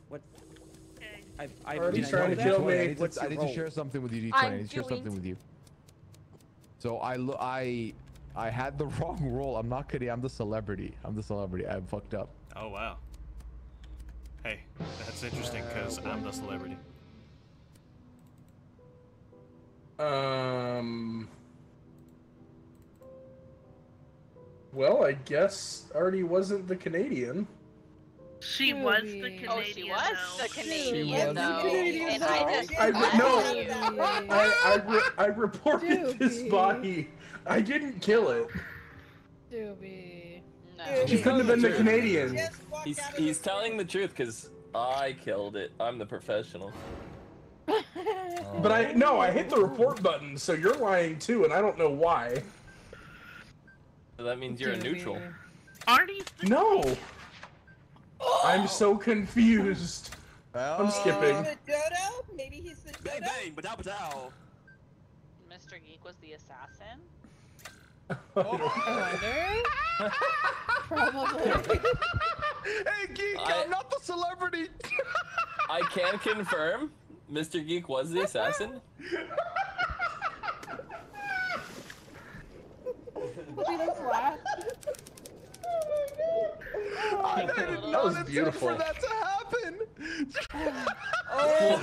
What? I Already trying to kill me. I need to share something with you, D20. I need to share something with you. So I had the wrong role. I'm not kidding. I'm the celebrity. I'm fucked up. Oh wow. Hey, that's interesting because I'm the celebrity. Well, I guess Artie wasn't the Canadian. She was the Canadian. Oh, she was the Canadian, though. Canadian, And I just I reported this body. I didn't kill it. Doobie. No. She couldn't have been the Canadian. He's telling the truth because I killed it. I'm the professional. But I hit the report button, so you're lying too, and I don't know why. So that means you're a neutral. Artie? No. I'm so confused. I'm skipping. The dodo? Maybe he's the dodo? Bang, bang, Mr. Geek was the assassin. Probably. Hey, Geek, I'm not the celebrity. I can confirm, Mr. Geek was the assassin. I did not intend for that to happen. Oh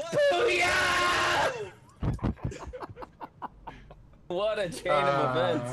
my God! What a chain of events.